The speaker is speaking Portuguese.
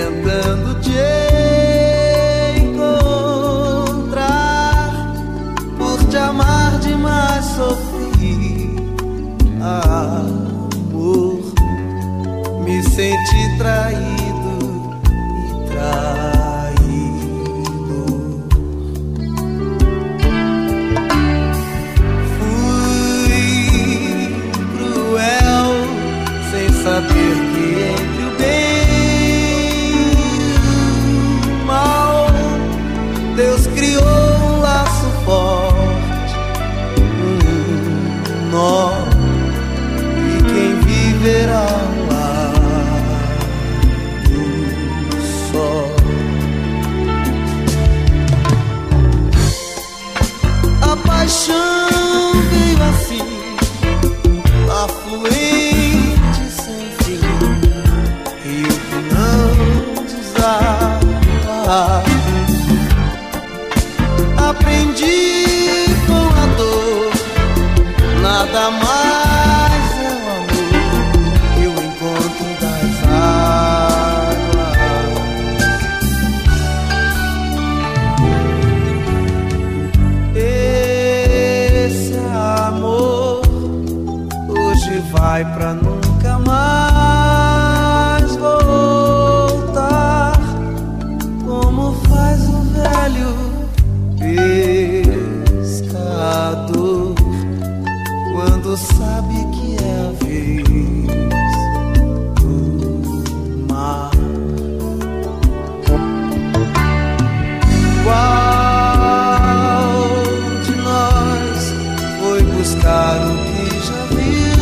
tentando te encontrar. Por te amar demais sofri, amor. Me senti traído e traído. Fui cruel sem saber que entre o bem e o mal Deus criou um laço forte, um nó, e quem viverá um lado só. A paixão veio assim, afluente sem fim, rio que não desaba. Aprendi com a dor, nada mais é o amor e o encontro das águas. Esse amor hoje vai pra nunca mais voltar, como faz o velho pescador quando sabe que é a vez do mar. Qual de nós foi buscar o que já viu?